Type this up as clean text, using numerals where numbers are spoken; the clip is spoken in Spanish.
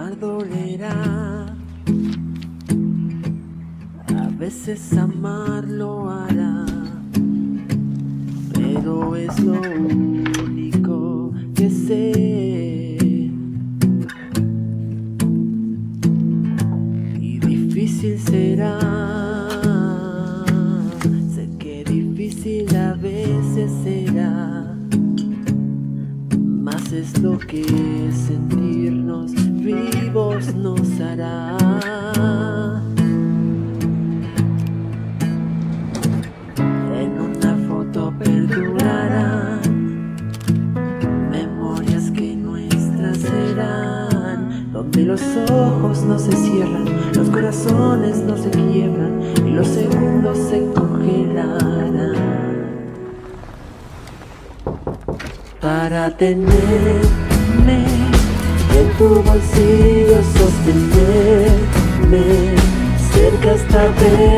Amar dolerá, a veces amar lo hará, pero es lo único que sé. Y difícil será, sé que difícil a veces será, mas es lo que sentirnos vivos nos hará. En una foto perdurarán memorias que nuestras serán, donde los ojos no se cierran, los corazones no se quiebran y los segundos se congelarán. Para tenerme en tu bolsillo, sostenerme cerca hasta ver